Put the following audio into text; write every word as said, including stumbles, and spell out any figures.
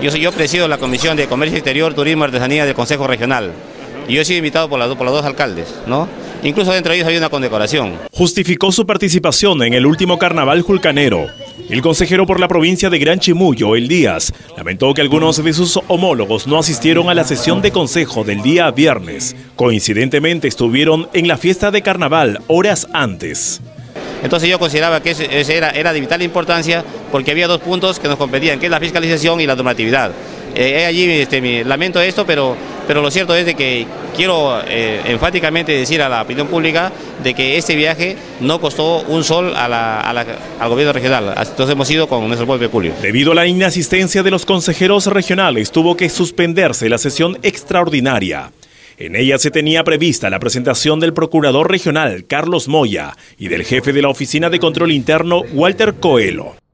Yo, soy, yo presido la Comisión de Comercio Exterior, Turismo y Artesanía del Consejo Regional. Y yo he sido invitado por, la, por los dos alcaldes, ¿no? Incluso dentro de ellos hay una condecoración. Justificó su participación en el último carnaval julcanero. El consejero por la provincia de Gran Chimullo, El Díaz, lamentó que algunos de sus homólogos no asistieron a la sesión de consejo del día viernes. Coincidentemente estuvieron en la fiesta de carnaval horas antes. Entonces yo consideraba que ese era, era de vital importancia porque había dos puntos que nos competían, que es la fiscalización y la normatividad. Eh, allí este, mi, lamento esto, pero, pero lo cierto es de que quiero eh, enfáticamente decir a la opinión pública de que este viaje no costó un sol a la, a la, al gobierno regional. Entonces hemos ido con nuestro propio peculio. Debido a la inasistencia de los consejeros regionales, tuvo que suspenderse la sesión extraordinaria. En ella se tenía prevista la presentación del procurador regional, Carlos Moya, y del jefe de la Oficina de Control Interno, Walter Coelho.